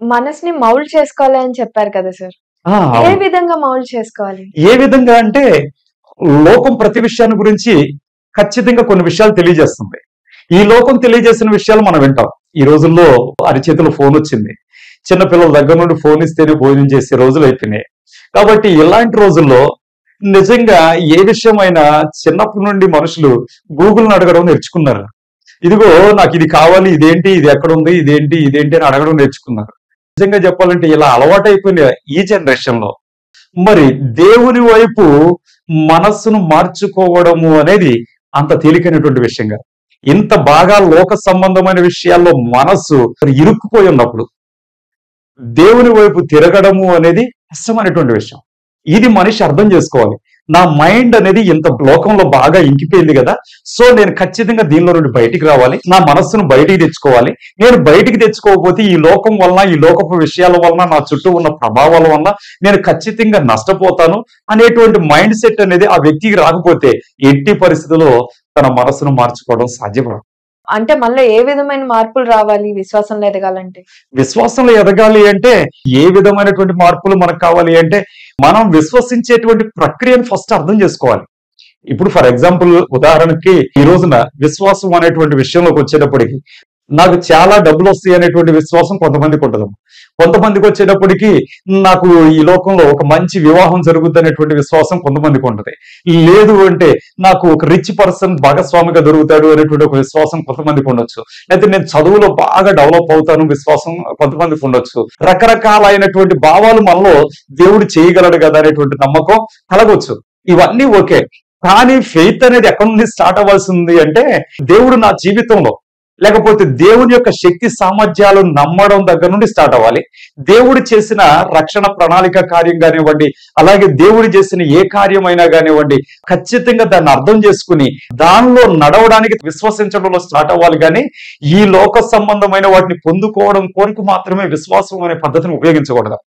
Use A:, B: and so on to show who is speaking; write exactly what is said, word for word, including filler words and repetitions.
A: మనసుని మౌల్డ్ చేసుకోవాలి అని చెప్పారు కదా సార్.
B: ఆ!
A: ఏ
B: అవును.
A: విధంగా మౌల్డ్ చేసుకోవాలి?
B: ఏ విధంగా అంటే లోకం ప్రతి విషయాన్ని గురించి ఖచ్చితంగా కొన్ని విషయాలు తెలియజేస్తుంది. ఈ లోకం తెలియజేసిన విషయాలు మనం వింటాం. ఈ రోజుల్లో అరచేతిలో ఫోన్ వచ్చింది. చిన్న పిల్లల దగ్గర నుండి ఫోన్ ఇస్తేనే భోజనం చేసే రోజులు అయిపోయినాయి. కాబట్టి ఇలాంటి రోజుల్లో నిజంగా ఏ విషయమైనా చిన్నప్పటి నుండి మనుషులు గూగుల్‌ని అడగడం నేర్చుకున్నారు. ఇదిగో నాకు ఇది కావాలి, ఇదేంటి, ఇది ఎక్కడుంది, ఇదేంటి, ఇదేంటి అని అడగడం నేర్చుకున్నారు. నిజంగా చెప్పాలంటే ఇలా అలవాటైపోయిన ఈ జనరేషన్‌లో మరి దేవుని వైపు మనస్సును మార్చుకోవడము అనేది అంత తేలికైనటువంటి విషయం కాదు. ఇంత బాగా లోక సంబంధమైన విషయాల్లో మనస్సు ఇరుక్కుపోయి ఉన్నప్పుడు దేవుని వైపు తిరగడము అనేది కష్టమైనటువంటి విషయం. ఇది మనిషి అర్థం చేసుకోవాలి. నా మైండ్ అనేది ఇంత లోకంలో బాగా ఇంకిపోయింది కదా, సో నేను ఖచ్చితంగా దీనిలో నుండి బయటికి రావాలి, నా మనస్సును బయటికి తెచ్చుకోవాలి. నేను బయటికి తెచ్చుకోకపోతే ఈ లోకం వలన, ఈ లోకపు విషయాల వలన, నా చుట్టూ ఉన్న ప్రభావాల వలన నేను ఖచ్చితంగా నష్టపోతాను అనేటువంటి మైండ్ సెట్ అనేది ఆ వ్యక్తికి రాకపోతే ఎట్టి పరిస్థితుల్లో తన మనస్సును మార్చుకోవడం సాధ్యపడదు.
A: అంటే మళ్ళీ ఏ విధమైన మార్పులు రావాలి విశ్వాసంలో ఎదగాలంటే?
B: విశ్వాసంలో ఎదగాలి అంటే ఏ విధమైనటువంటి మార్పులు మనకు కావాలి అంటే మనం విశ్వసించేటువంటి ప్రక్రియను ఫస్ట్ అర్థం చేసుకోవాలి. ఇప్పుడు ఫర్ ఎగ్జాంపుల్ ఉదాహరణకి ఈ రోజున విశ్వాసం అనేటువంటి విషయంలోకి వచ్చేటప్పటికి నాకు చాలా డబ్బులు వస్తాయి అనేటువంటి విశ్వాసం కొంతమందికి ఉండదు. కొంతమందికి వచ్చేటప్పటికి నాకు ఈ లోకంలో ఒక మంచి వివాహం జరుగుద్ది అనేటువంటి విశ్వాసం కొంతమందికి ఉంటది. లేదు అంటే నాకు ఒక రిచ్ పర్సన్ భాగస్వామిగా దొరుకుతాడు అనేటువంటి ఒక విశ్వాసం కొంతమందికి ఉండొచ్చు. అయితే నేను చదువులో బాగా డెవలప్ అవుతాను విశ్వాసం కొంతమందికి ఉండొచ్చు. రకరకాలైనటువంటి భావాలు మనలో దేవుడు చేయగలడు కదా అనేటువంటి నమ్మకం కలగొచ్చు. ఇవన్నీ ఓకే. కానీ ఫెయిత్ అనేది ఎక్కడి నుండి స్టార్ట్ అవ్వాల్సింది అంటే దేవుడు నా జీవితంలో లేకపోతే దేవుని యొక్క శక్తి సామర్థ్యాలు నమ్మడం దగ్గర నుండి స్టార్ట్ అవ్వాలి. దేవుడు చేసిన రక్షణ ప్రణాళిక కార్యం కానివ్వండి, అలాగే దేవుడు చేసిన ఏ కార్యమైనా కానివ్వండి, ఖచ్చితంగా దాన్ని అర్థం చేసుకుని దానిలో నడవడానికి విశ్వసించడంలో స్టార్ట్ అవ్వాలి. కానీ ఈ లోక సంబంధమైన వాటిని పొందుకోవడం కోరిక మాత్రమే విశ్వాసం అనే పద్ధతిని ఉపయోగించకూడదు.